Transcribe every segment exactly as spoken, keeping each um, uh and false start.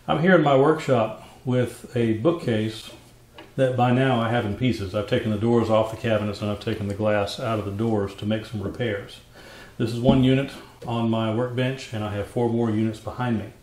I'm here in my workshop with a bookcase that by now I have in pieces. I've taken the doors off the cabinets and I've taken the glass out of the doors to make some repairs. This is one unit on my workbench and I have four more units behind me.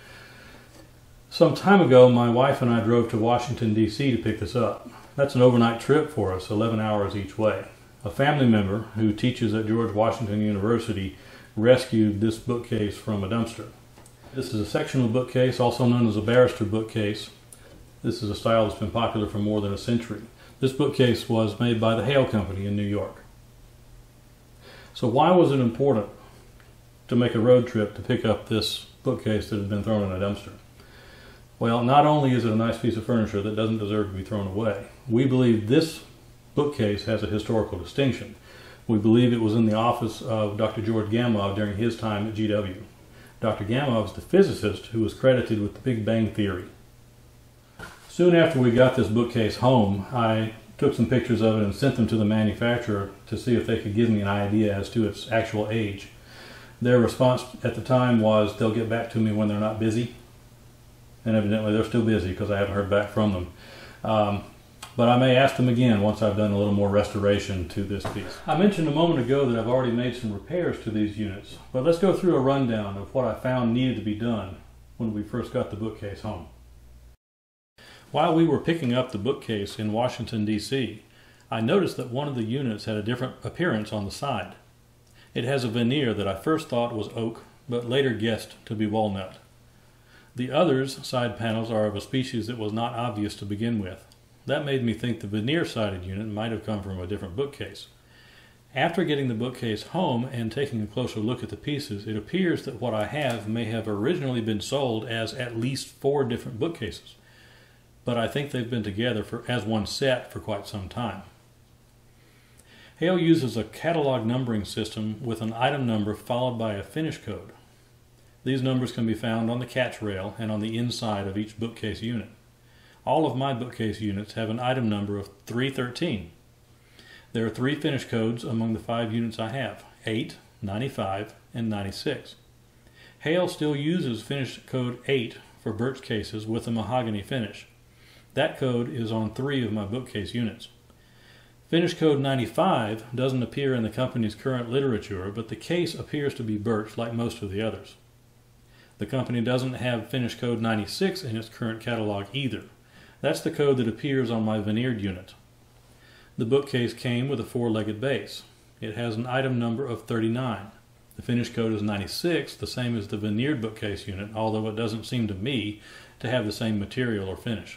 Some time ago my wife and I drove to Washington D C to pick this up. That's an overnight trip for us, eleven hours each way. A family member who teaches at George Washington University rescued this bookcase from a dumpster. This is a sectional bookcase, also known as a barrister bookcase. This is a style that's been popular for more than a century. This bookcase was made by the Hale Company in New York. So why was it important to make a road trip to pick up this bookcase that had been thrown in a dumpster? Well, not only is it a nice piece of furniture that doesn't deserve to be thrown away, we believe this bookcase has a historical distinction. We believe it was in the office of Doctor George Gamow during his time at G W. Doctor Gamow was the physicist who was credited with the Big Bang Theory. Soon after we got this bookcase home, I took some pictures of it and sent them to the manufacturer to see if they could give me an idea as to its actual age. Their response at the time was they'll get back to me when they're not busy. And evidently they're still busy because I haven't heard back from them. Um, but I may ask them again once I've done a little more restoration to this piece. I mentioned a moment ago that I've already made some repairs to these units, but let's go through a rundown of what I found needed to be done when we first got the bookcase home. While we were picking up the bookcase in Washington D C, I noticed that one of the units had a different appearance on the side. It has a veneer that I first thought was oak, but later guessed to be walnut. The others' side panels are of a species that was not obvious to begin with. That made me think the veneer-sided unit might have come from a different bookcase. After getting the bookcase home and taking a closer look at the pieces, it appears that what I have may have originally been sold as at least four different bookcases. But I think they've been together for, as one set for quite some time. Hale uses a catalog numbering system with an item number followed by a finish code. These numbers can be found on the catch rail and on the inside of each bookcase unit. All of my bookcase units have an item number of three thirteen. There are three finish codes among the five units I have, eight, ninety-five, and ninety-six. Hale still uses finish code eight for birch cases with a mahogany finish. That code is on three of my bookcase units. Finish code ninety-five doesn't appear in the company's current literature, but the case appears to be birch like most of the others. The company doesn't have finish code ninety-six in its current catalog either. That's the code that appears on my veneered unit. The bookcase came with a four-legged base. It has an item number of thirty-nine. The finish code is ninety-six, the same as the veneered bookcase unit, although it doesn't seem to me to have the same material or finish.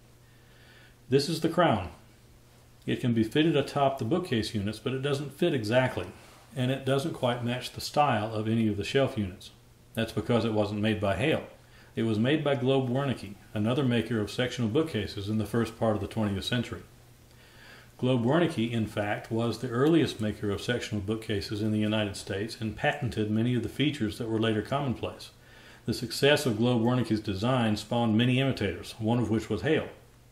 This is the crown. It can be fitted atop the bookcase units, but it doesn't fit exactly, and it doesn't quite match the style of any of the shelf units. That's because it wasn't made by Hale. It was made by Globe Wernicke, another maker of sectional bookcases in the first part of the twentieth century. Globe Wernicke, in fact, was the earliest maker of sectional bookcases in the United States and patented many of the features that were later commonplace. The success of Globe Wernicke's design spawned many imitators, one of which was Hale.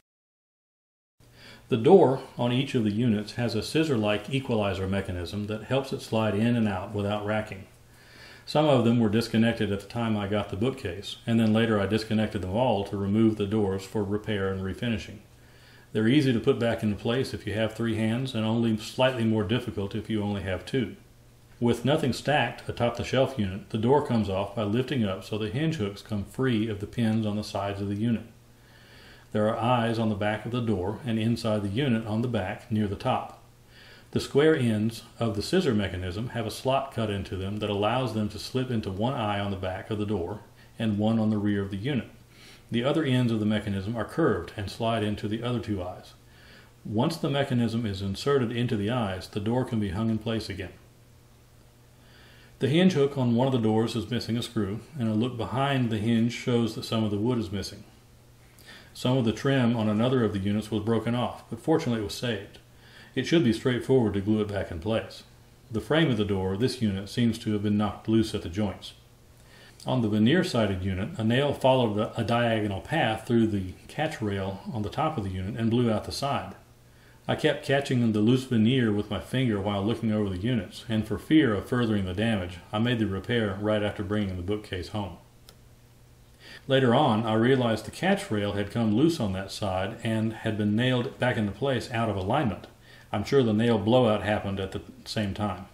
The door on each of the units has a scissor-like equalizer mechanism that helps it slide in and out without racking. Some of them were disconnected at the time I got the bookcase, and then later I disconnected them all to remove the doors for repair and refinishing. They're easy to put back into place if you have three hands, and only slightly more difficult if you only have two. With nothing stacked atop the shelf unit, the door comes off by lifting up so the hinge hooks come free of the pins on the sides of the unit. There are eyes on the back of the door and inside the unit on the back near the top. The square ends of the scissor mechanism have a slot cut into them that allows them to slip into one eye on the back of the door and one on the rear of the unit. The other ends of the mechanism are curved and slide into the other two eyes. Once the mechanism is inserted into the eyes, the door can be hung in place again. The hinge hook on one of the doors is missing a screw, and a look behind the hinge shows that some of the wood is missing. Some of the trim on another of the units was broken off, but fortunately it was saved. It should be straightforward to glue it back in place. The frame of the door, this unit, seems to have been knocked loose at the joints. On the veneer-sided unit, a nail followed a diagonal path through the catch rail on the top of the unit and blew out the side. I kept catching the loose veneer with my finger while looking over the units, and for fear of furthering the damage, I made the repair right after bringing the bookcase home. Later on, I realized the catch rail had come loose on that side and had been nailed back into place out of alignment. I'm sure the nail blowout happened at the same time.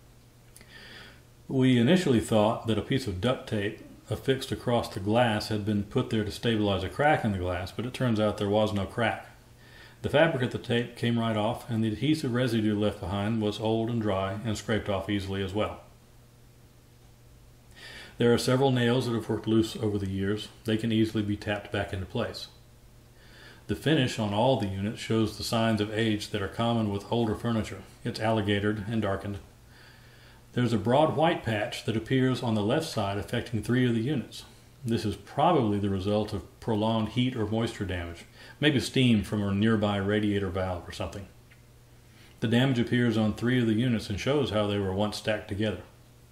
We initially thought that a piece of duct tape affixed across the glass had been put there to stabilize a crack in the glass, but it turns out there was no crack. The fabric of the tape came right off, and the adhesive residue left behind was old and dry and scraped off easily as well. There are several nails that have worked loose over the years. They can easily be tapped back into place. The finish on all the units shows the signs of age that are common with older furniture. It's alligatored and darkened. There's a broad white patch that appears on the left side affecting three of the units. This is probably the result of prolonged heat or moisture damage, maybe steam from a nearby radiator valve or something. The damage appears on three of the units and shows how they were once stacked together.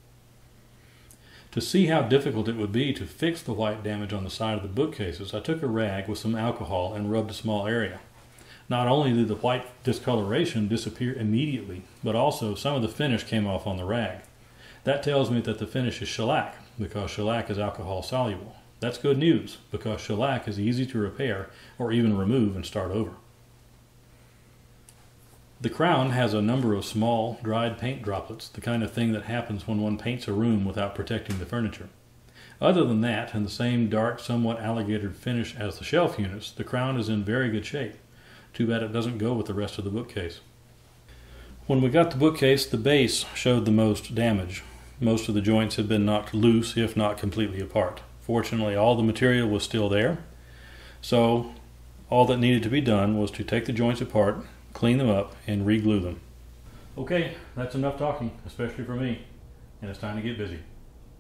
To see how difficult it would be to fix the white damage on the side of the bookcases, I took a rag with some alcohol and rubbed a small area. Not only did the white discoloration disappear immediately, but also some of the finish came off on the rag. That tells me that the finish is shellac, because shellac is alcohol soluble. That's good news, because shellac is easy to repair or even remove and start over. The crown has a number of small, dried paint droplets, the kind of thing that happens when one paints a room without protecting the furniture. Other than that, and the same dark, somewhat alligatored finish as the shelf units, the crown is in very good shape. Too bad it doesn't go with the rest of the bookcase. When we got the bookcase, the base showed the most damage. Most of the joints had been knocked loose, if not completely apart. Fortunately, all the material was still there, so all that needed to be done was to take the joints apart, clean them up, and re-glue them. Okay, that's enough talking, especially for me, and it's time to get busy.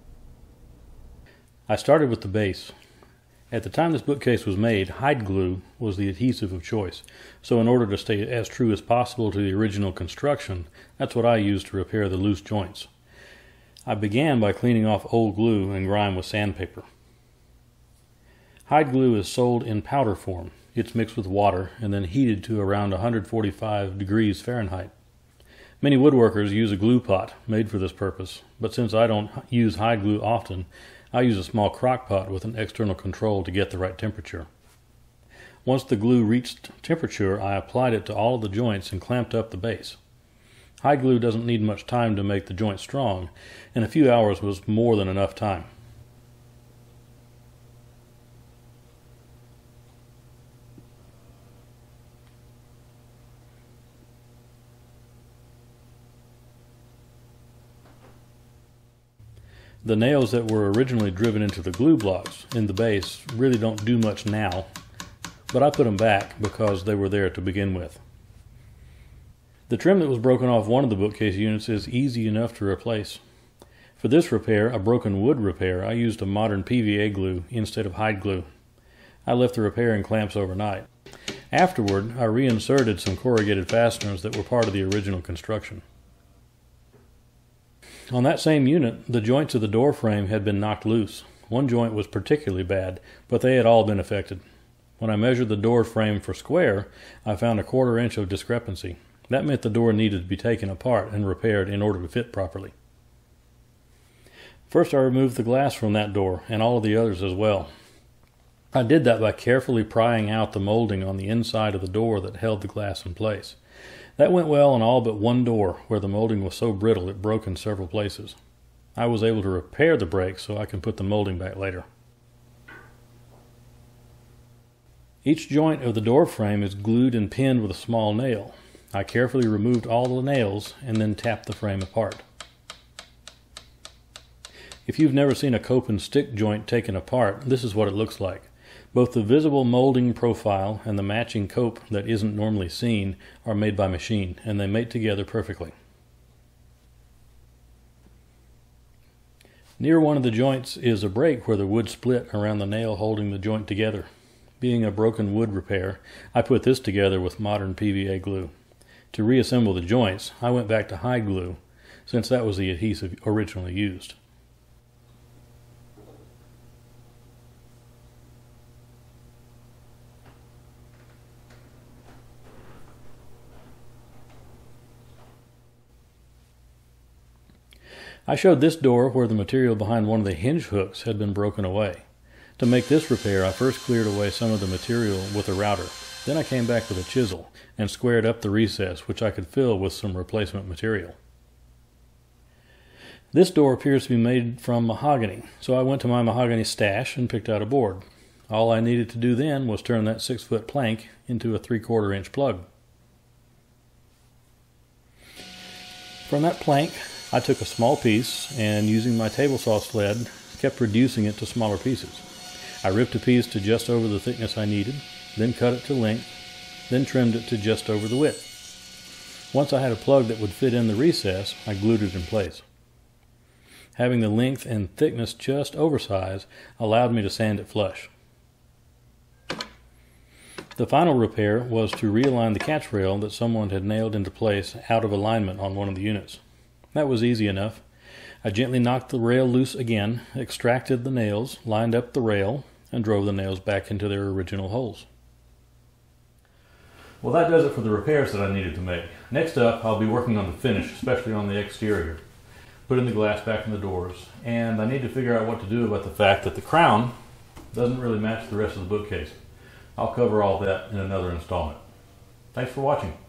I started with the base. At the time this bookcase was made, hide glue was the adhesive of choice, so in order to stay as true as possible to the original construction, that's what I used to repair the loose joints. I began by cleaning off old glue and grime with sandpaper. Hide glue is sold in powder form. It's mixed with water and then heated to around one hundred forty-five degrees Fahrenheit. Many woodworkers use a glue pot made for this purpose, but since I don't use hide glue often, I use a small crock pot with an external control to get the right temperature. Once the glue reached temperature, I applied it to all of the joints and clamped up the base. Hide glue doesn't need much time to make the joint strong, and a few hours was more than enough time. The nails that were originally driven into the glue blocks in the base really don't do much now, but I put them back because they were there to begin with. The trim that was broken off one of the bookcase units is easy enough to replace. For this repair, a broken wood repair, I used a modern P V A glue instead of hide glue. I left the repair in clamps overnight. Afterward, I reinserted some corrugated fasteners that were part of the original construction. On that same unit, the joints of the door frame had been knocked loose. One joint was particularly bad, but they had all been affected. When I measured the door frame for square, I found a quarter inch of discrepancy. That meant the door needed to be taken apart and repaired in order to fit properly. First, I removed the glass from that door, and all of the others as well. I did that by carefully prying out the molding on the inside of the door that held the glass in place. That went well on all but one door, where the molding was so brittle it broke in several places. I was able to repair the break so I can put the molding back later. Each joint of the door frame is glued and pinned with a small nail. I carefully removed all the nails and then tapped the frame apart. If you've never seen a cope and stick joint taken apart, this is what it looks like. Both the visible molding profile and the matching cope that isn't normally seen are made by machine, and they mate together perfectly. Near one of the joints is a break where the wood split around the nail holding the joint together. Being a broken wood repair, I put this together with modern P V A glue. To reassemble the joints, I went back to hide glue, since that was the adhesive originally used. I showed this door where the material behind one of the hinge hooks had been broken away. To make this repair, I first cleared away some of the material with a router. Then I came back with a chisel and squared up the recess, which I could fill with some replacement material. This door appears to be made from mahogany, so I went to my mahogany stash and picked out a board. All I needed to do then was turn that six foot plank into a three quarter inch plug. From that plank, I took a small piece and, using my table saw sled, kept reducing it to smaller pieces. I ripped a piece to just over the thickness I needed, then cut it to length, then trimmed it to just over the width. Once I had a plug that would fit in the recess, I glued it in place. Having the length and thickness just oversize allowed me to sand it flush. The final repair was to realign the catch rail that someone had nailed into place out of alignment on one of the units. That was easy enough. I gently knocked the rail loose again, extracted the nails, lined up the rail, and drove the nails back into their original holes. Well, that does it for the repairs that I needed to make. Next up, I'll be working on the finish, especially on the exterior. Putting the glass back in the doors, and I need to figure out what to do about the fact that the crown doesn't really match the rest of the bookcase. I'll cover all that in another installment. Thanks for watching.